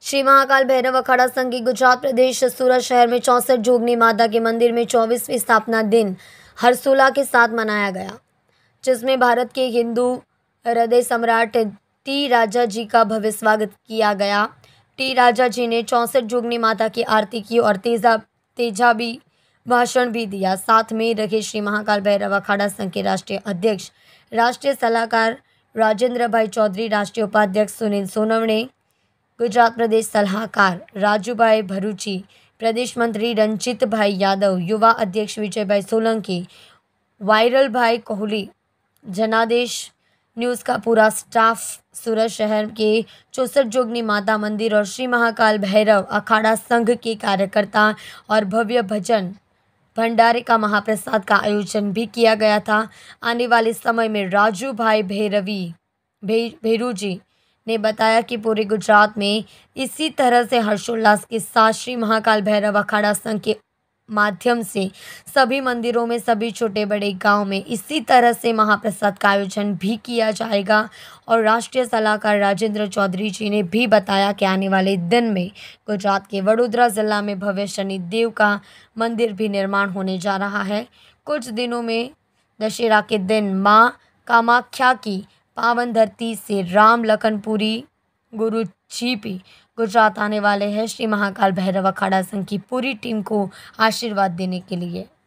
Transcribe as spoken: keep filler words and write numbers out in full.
श्री महाकाल भैरव अखाड़ा संघ की गुजरात प्रदेश सूरत शहर में चौसठ जोगनी माता के मंदिर में चौबीसवीं स्थापना दिन हर्षोल्लास के साथ मनाया गया, जिसमें भारत के हिंदू हृदय सम्राट टी राजा जी का भव्य स्वागत किया गया। टी राजा जी ने चौसठ जोगनी माता की आरती की और तेजा तेजाबी भाषण भी दिया। साथ में रहे श्री महाकाल भैरव अखाड़ा संघ के राष्ट्रीय अध्यक्ष, राष्ट्रीय सलाहकार राजेंद्र भाई चौधरी, राष्ट्रीय उपाध्यक्ष सुनील सोनवणे, गुजरात प्रदेश सलाहकार राजूभाई भरूची, प्रदेश मंत्री रंजीत भाई यादव, युवा अध्यक्ष विजय भाई सोलंकी, वायरल भाई कोहली, जनादेश न्यूज़ का पूरा स्टाफ, सूरत शहर के चौसठ जोगनी माता मंदिर और श्री महाकाल भैरव अखाड़ा संघ के कार्यकर्ता और भव्य भजन भंडारे का महाप्रसाद का आयोजन भी किया गया था। आने वाले समय में राजू भाई भैरवी भे, भैरू जी ने बताया कि पूरे गुजरात में इसी तरह से हर्षोल्लास के साथ श्री महाकाल भैरव अखाड़ा संघ के माध्यम से सभी मंदिरों में, सभी छोटे बड़े गांव में इसी तरह से महाप्रसाद का आयोजन भी किया जाएगा। और राष्ट्रीय सलाहकार राजेंद्र चौधरी जी ने भी बताया कि आने वाले दिन में गुजरात के वडोदरा जिला में भव्य शनिदेव का मंदिर भी निर्माण होने जा रहा है। कुछ दिनों में दशहरा के दिन माँ कामाख्या की पावन धरती से राम लखनपुरी गुरु जी भी गुजरात आने वाले हैं श्री महाकाल भैरव अखाड़ा संघ की पूरी टीम को आशीर्वाद देने के लिए।